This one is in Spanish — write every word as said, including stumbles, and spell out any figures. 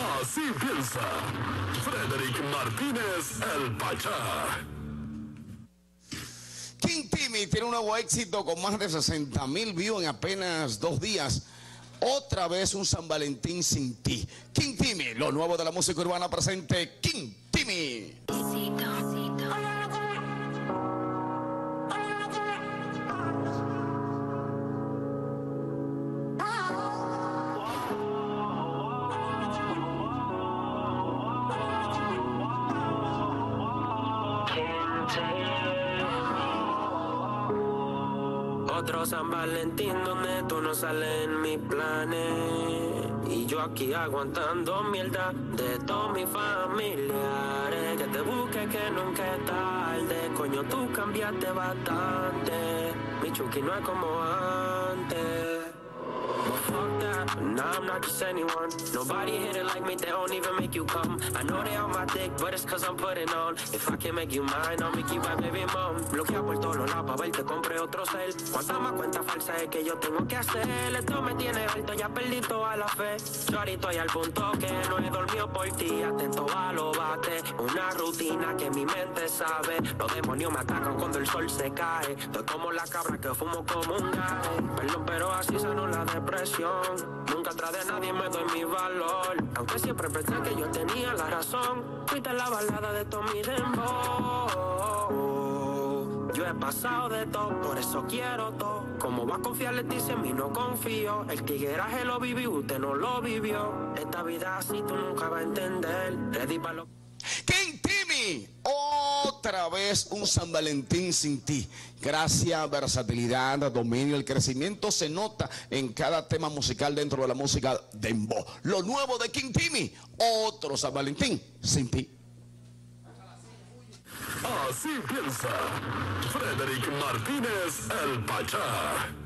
Así piensa Frederick Martínez, el Pachá. King Timmy tiene un nuevo éxito con más de sesenta mil views en apenas dos días. Otra vez un San Valentín sin ti. King Timmy, lo nuevo de la música urbana presente. King Timmy. Otro San Valentín donde tú no sales en mis planes y yo aquí aguantando mierda de todos mis familiares. Que te busque que nunca es tarde, coño tú cambiaste bastante, mi Chucky no es como antes. Well, fuck that, nah, I'm not just anyone. Nobody hit it like me, they don't even make you come. I know they on my dick, but it's cause I'm putting on. If I can make you mine, I'll make you my baby mom. Bloquea por todos lados pa' ver que compré otro cel. Cuánta más cuenta falsa es que yo tengo que hacer. Esto me tiene alto, ya perdí toda la fe. Yo ahorita estoy al punto que no he dormido por ti. Atento a los bates, una rutina que mi mente sabe. Los demonios me atacan cuando el sol se cae. Estoy como la cabra que fumo como un gae. Perdón, pero así sanó la depresión. Nunca atrás de nadie me doy mi valor, aunque siempre pensé que yo tenía la razón. Fuiste la balada de Tommy Dembow. Yo he pasado de todo, por eso quiero todo. ¿Cómo va a confiarle ti si en mí no confío? El tigueraje lo viví, usted no lo vivió. Esta vida así tú nunca vas a entender. Ready para lo... King Timmy, otra vez un San Valentín sin ti. Gracia, versatilidad, dominio, el crecimiento se nota en cada tema musical dentro de la música dembow. Lo nuevo de King Timmy, otro San Valentín sin ti. Así piensa Frederick Martínez, el Pachá.